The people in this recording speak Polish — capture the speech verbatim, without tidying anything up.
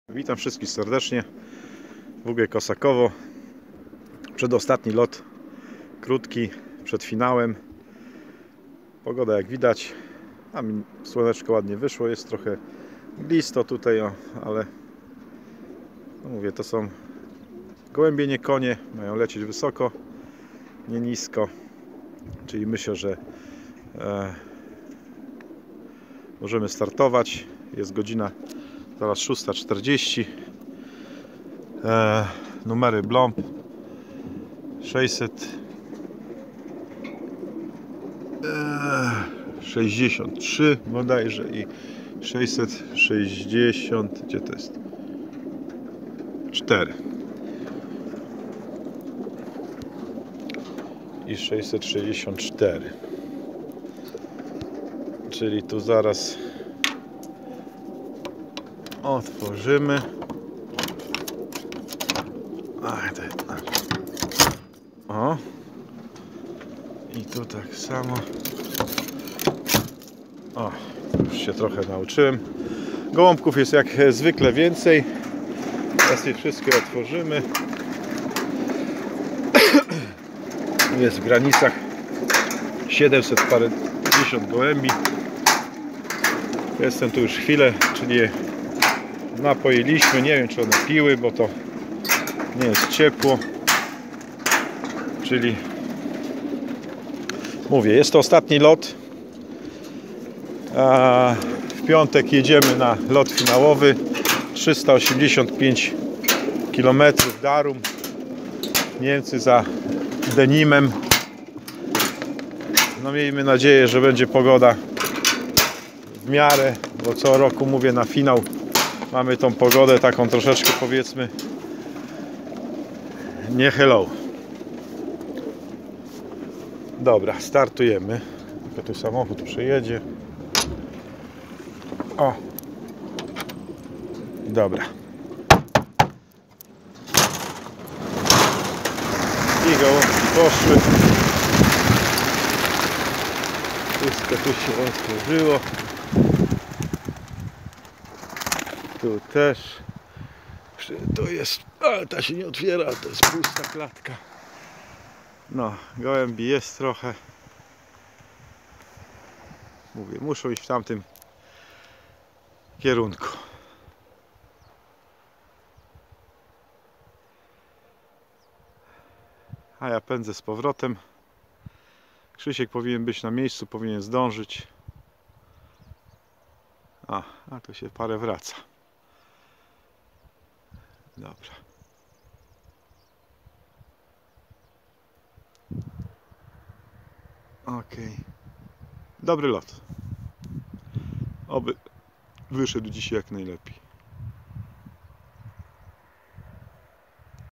Witam wszystkich serdecznie. W G Kosakowo. Przedostatni lot, krótki, przed finałem. Pogoda jak widać, a mi słoneczko ładnie wyszło, jest trochę blisto tutaj, o, ale no mówię, to są gołębie, nie konie, mają lecieć wysoko, nie nisko, czyli myślę, że e, możemy startować. Jest godzina zaraz szósta czterdzieści. E, numery Blomb sześćset sześćdziesiąt trzy bodajże i sześćset sześćdziesiąt, gdzie to jest? cztery i sześćset sześćdziesiąt cztery, czyli tu zaraz otworzymy. Ach, o, i tu tak samo. O, już się trochę nauczyłem. Gołąbków jest jak zwykle więcej. Teraz je wszystkie otworzymy. Jest w granicach siedemset parędziesiąt gołębi. Jestem tu już chwilę, czyli je napoiliśmy. Nie wiem, czy one piły, bo to nie jest ciepło. Czyli mówię, jest to ostatni lot. A w piątek jedziemy na lot finałowy. trzysta osiemdziesiąt pięć kilometrów Darum. Niemcy za Denimem. No miejmy nadzieję, że będzie pogoda w miarę, bo co roku mówię, na finał mamy tą pogodę taką troszeczkę, powiedzmy, nie hello. Dobra, startujemy. Tylko tu samochód przejedzie. O! Dobra. I gołąbki poszły. Wszystko tu się otworzyło. Tu też. Tu jest, ale ta się nie otwiera, to jest pusta klatka. No, gołębi jest trochę. Mówię, muszą iść w tamtym kierunku. A ja pędzę z powrotem. Krzysiek powinien być na miejscu, powinien zdążyć. A, a tu się parę wraca. Dobra. Okej. Dobry lot. Oby wyszedł dzisiaj jak najlepiej.